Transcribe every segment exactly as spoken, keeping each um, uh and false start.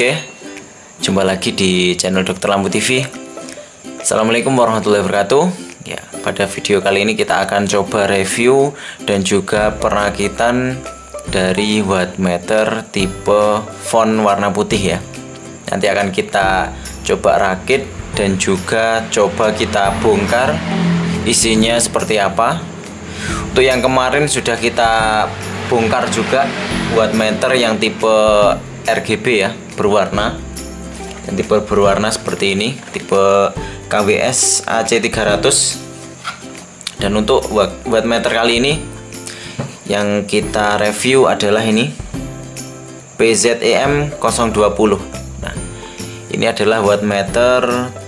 Oke, jumpa lagi di channel Dokter Lampu T V. Assalamualaikum warahmatullahi wabarakatuh. Ya, pada video kali ini kita akan coba review dan juga perakitan dari wattmeter tipe font warna putih ya. Nanti akan kita coba rakit dan juga coba kita bongkar isinya seperti apa. Untuk yang kemarin sudah kita bongkar juga wattmeter yang tipe R G B ya, berwarna. Yang tipe berwarna seperti ini, tipe K W S A C tiga ratus. Dan untuk wattmeter kali ini yang kita review adalah ini P Z E M nol dua nol. Nah, ini adalah wattmeter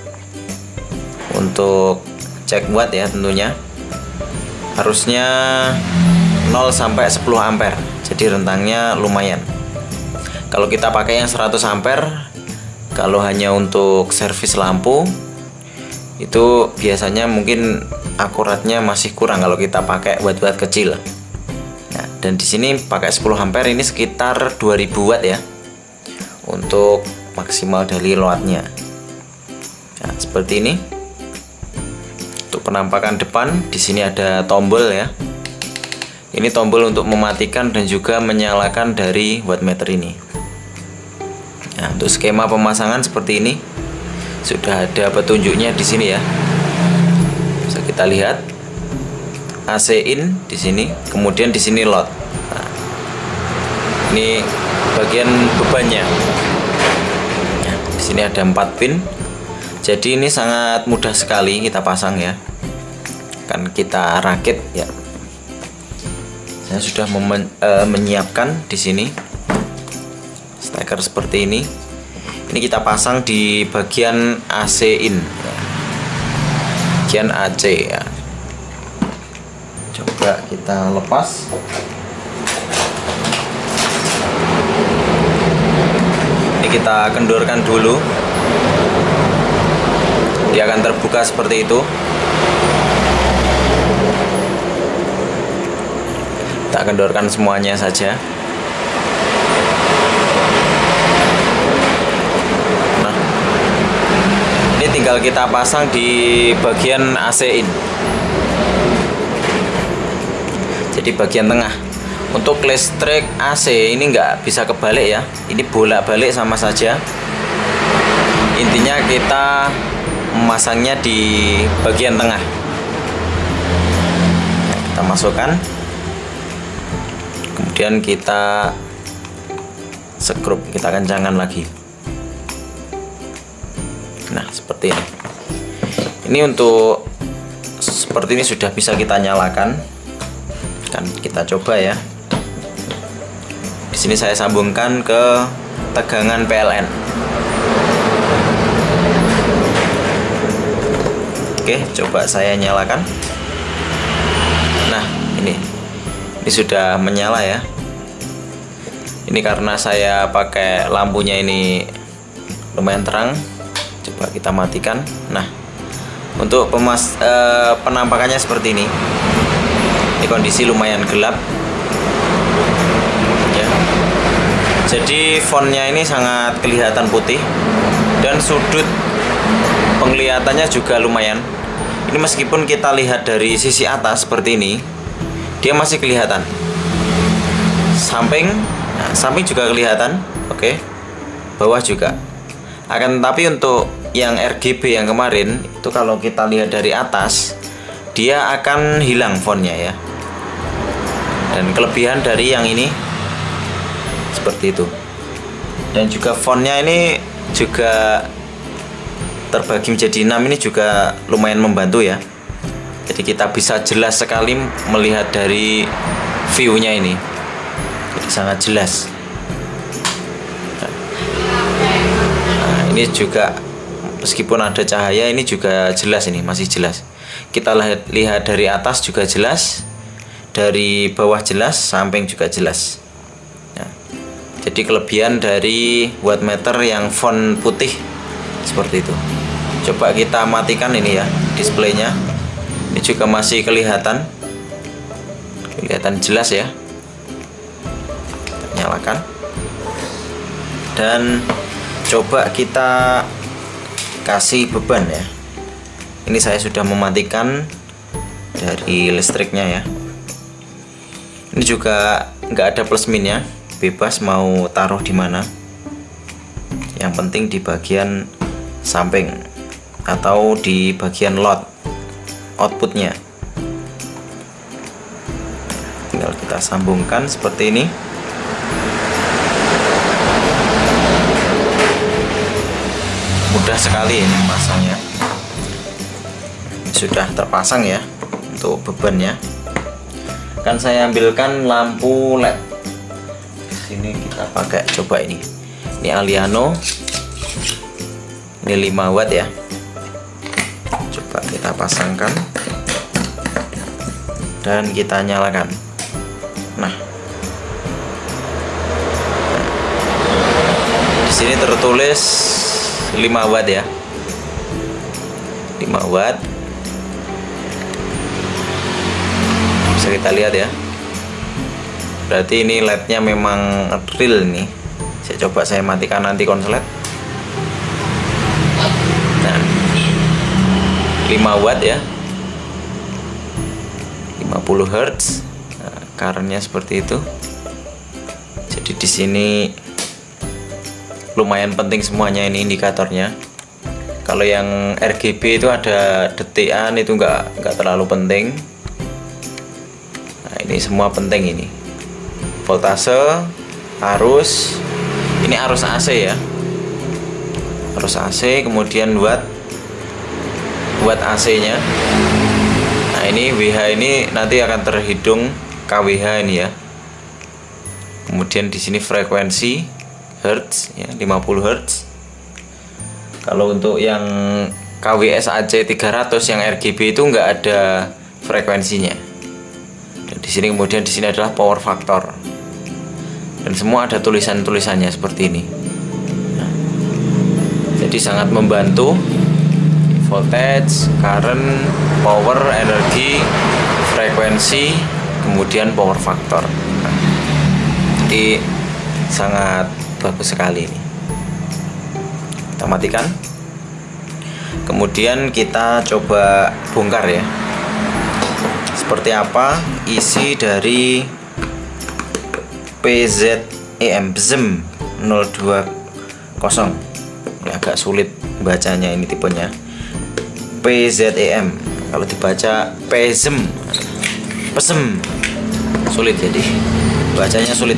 untuk cek watt ya tentunya. Harusnya nol sampai sepuluh ampere. Jadi rentangnya lumayan. Kalau kita pakai yang seratus ampere, kalau hanya untuk servis lampu itu biasanya mungkin akuratnya masih kurang kalau kita pakai watt-watt kecil. Nah, dan di sini pakai sepuluh ampere ini sekitar dua ribu watt ya. Untuk maksimal dari loadnya. Nah, seperti ini. Untuk penampakan depan di sini ada tombol ya. Ini tombol untuk mematikan dan juga menyalakan dari wattmeter ini. Nah, untuk skema pemasangan seperti ini sudah ada petunjuknya di sini ya. Bisa kita lihat A C in di sini, kemudian di sini load. Nah, ini bagian bebannya. Nah, di sini ada empat pin. Jadi ini sangat mudah sekali kita pasang ya. Kan kita rakit ya. Saya sudah memen, e, menyiapkan di sini steker seperti ini. Ini kita pasang di bagian A C in, ya. Bagian A C ya. Coba kita lepas. Ini kita kendorkan dulu. Dia akan terbuka seperti itu. Kita kendorkan semuanya saja. Nah, ini tinggal kita pasang di bagian A C in. Jadi bagian tengah. Untuk listrik A C ini nggak bisa kebalik ya. Ini bolak-balik sama saja. Intinya kita memasangnya di bagian tengah. Kita masukkan. Kemudian kita skrup, kita kencangkan lagi. Nah, seperti ini. Ini untuk seperti ini sudah bisa kita nyalakan. Kan kita coba ya. Di sini saya sambungkan ke tegangan P L N. Oke, coba saya nyalakan. Nah, ini. Ini sudah menyala ya. Ini karena saya pakai lampunya ini lumayan terang. Coba kita matikan. Nah, untuk pemas eh, penampakannya seperti ini. Ini kondisi lumayan gelap. Ya. Jadi fontnya ini sangat kelihatan putih dan sudut penglihatannya juga lumayan. Ini meskipun kita lihat dari sisi atas seperti ini, dia masih kelihatan. Samping, nah, samping juga kelihatan. Oke. Bawah juga. Akan tetapi untuk yang R G B yang kemarin itu kalau kita lihat dari atas, dia akan hilang fontnya ya. Dan kelebihan dari yang ini seperti itu. Dan juga fontnya ini juga terbagi menjadi enam, ini juga lumayan membantu ya. Jadi kita bisa jelas sekali melihat dari view-nya ini. Jadi sangat jelas. Nah, ini juga meskipun ada cahaya ini juga jelas, ini masih jelas. Kita lihat, lihat dari atas juga jelas, dari bawah jelas, samping juga jelas. Nah, jadi kelebihan dari wattmeter yang font putih seperti itu. Coba kita matikan ini ya displaynya. Ini juga masih kelihatan, kelihatan jelas ya. Kita nyalakan. Dan coba kita kasih beban ya. Ini saya sudah mematikan dari listriknya ya. Ini juga nggak ada plus minnya, bebas mau taruh di mana. Yang penting di bagian samping atau di bagian load outputnya. Tinggal kita sambungkan seperti ini. Mudah sekali ini masangnya. Sudah terpasang ya untuk bebannya. Kan saya ambilkan lampu L E D. Di sini kita pakai coba ini. Ini Aliano. Ini lima watt ya. Coba kita pasangkan dan kita nyalakan. Nah. Di sini tertulis lima watt ya. lima watt. Bisa kita lihat ya, berarti ini L E D-nya memang real nih. Saya coba saya matikan nanti konslet. Nah, lima watt ya, lima puluh hertz. Nah, current-nya seperti itu. Jadi di sini lumayan penting semuanya ini indikatornya. Kalau yang R G B itu ada detikan, itu nggak nggak terlalu penting. Ini semua penting ini. Voltase, arus. Ini arus A C ya. Arus A C, kemudian watt. Watt A C-nya. Nah, ini W H ini nanti akan terhitung K W H ini ya. Kemudian di sini frekuensi hertz ya, lima puluh hertz. Kalau untuk yang K W S A C tiga ratus yang R G B itu nggak ada frekuensinya. Di sini kemudian di sini adalah power factor, dan semua ada tulisan-tulisannya seperti ini. Nah, jadi sangat membantu voltage, current, power, energi, frekuensi, kemudian power factor. Nah, jadi sangat bagus sekali ini. Kita matikan, kemudian kita coba bongkar ya. Seperti apa isi dari P Z E M P Z E M nol dua nol. Ini agak sulit bacanya ini tipenya P Z E M. Kalau dibaca P Z E M P Z E M sulit, jadi bacanya sulit.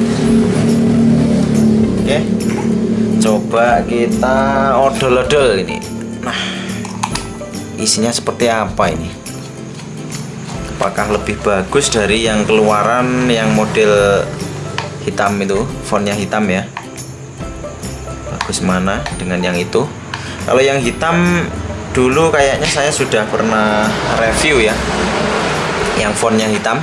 Oke, coba kita odol-odol ini. Nah, isinya seperti apa ini? Apakah lebih bagus dari yang keluaran yang model hitam itu, fontnya hitam ya? Bagus mana dengan yang itu? Kalau yang hitam dulu kayaknya saya sudah pernah review ya, yang fontnya hitam.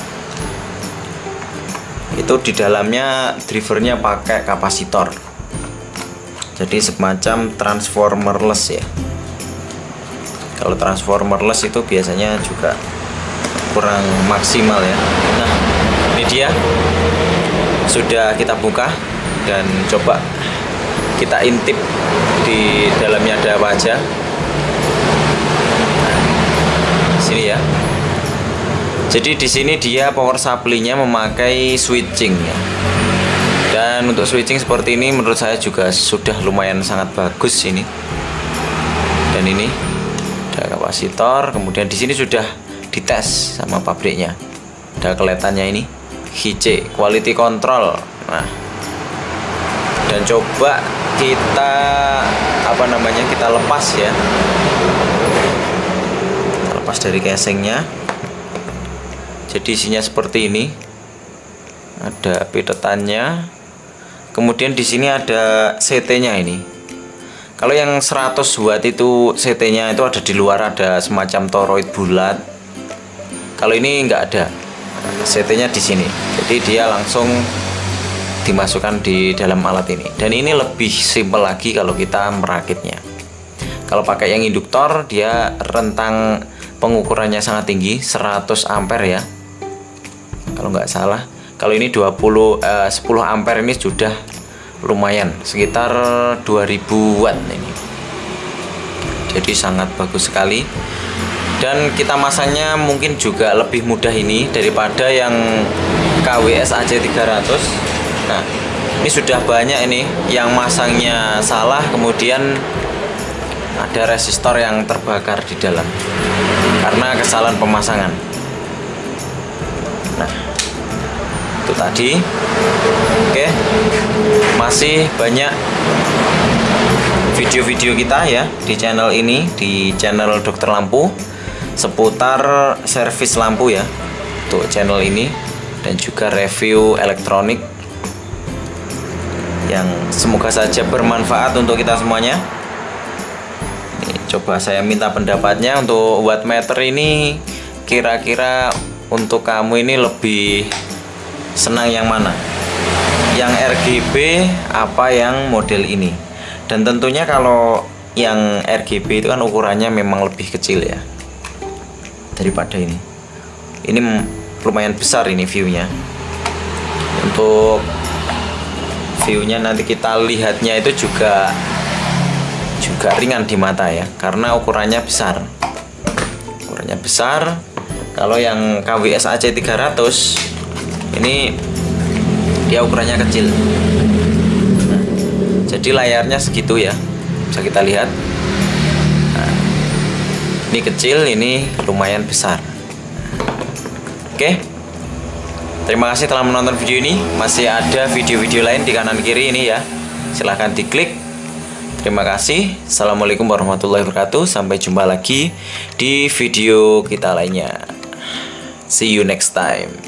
Itu di dalamnya drivernya pakai kapasitor, jadi semacam transformerless ya. Kalau transformerless itu biasanya juga kurang maksimal ya. Nah, ini dia sudah kita buka dan coba kita intip di dalamnya ada apa aja. Nah, sini ya. Jadi di sini dia power supply-nya memakai switching ya. Dan untuk switching seperti ini menurut saya juga sudah lumayan sangat bagus ini. Dan ini ada kapasitor, kemudian di sini sudah dites sama pabriknya. Ada kelihatannya ini H C quality control. Nah, dan coba kita apa namanya kita lepas ya. Kita lepas dari casingnya. Jadi isinya seperti ini. Ada pitetannya. Kemudian di sini ada C T-nya ini. Kalau yang seratus watt itu C T-nya itu ada di luar, ada semacam toroid bulat. Kalau ini nggak ada, C T-nya di sini. Jadi dia langsung dimasukkan di dalam alat ini. Dan ini lebih simpel lagi kalau kita merakitnya. Kalau pakai yang induktor, dia rentang pengukurannya sangat tinggi, seratus ampere ya. Kalau nggak salah. Kalau ini dua puluh, eh, sepuluh ampere ini sudah lumayan sekitar dua ribu watt ini. Jadi sangat bagus sekali. Dan kita masangnya mungkin juga lebih mudah ini daripada yang K W S A C tiga ratus. Nah, ini sudah banyak ini yang masangnya salah, kemudian ada resistor yang terbakar di dalam karena kesalahan pemasangan. Nah, itu tadi. Oke, masih banyak video-video kita ya di channel ini, di channel Dokter Lampu, seputar servis lampu ya untuk channel ini, dan juga review elektronik yang semoga saja bermanfaat untuk kita semuanya. Ini, coba saya minta pendapatnya untuk wattmeter ini, kira-kira untuk kamu ini lebih senang yang mana, yang R G B apa yang model ini? Dan tentunya kalau yang R G B itu kan ukurannya memang lebih kecil ya daripada ini. Ini lumayan besar ini viewnya. Untuk viewnya nanti kita lihatnya itu juga juga ringan di mata ya, karena ukurannya besar. Ukurannya besar. Kalau yang K W S A C tiga ratus ini dia ukurannya kecil. Nah, jadi layarnya segitu ya, bisa kita lihat. Nah, ini kecil, ini lumayan besar. Oke, terima kasih telah menonton video ini. Masih ada video-video lain di kanan kiri ini ya, silahkan diklik. Terima kasih. Assalamualaikum warahmatullahi wabarakatuh. Sampai jumpa lagi di video kita lainnya. See you next time.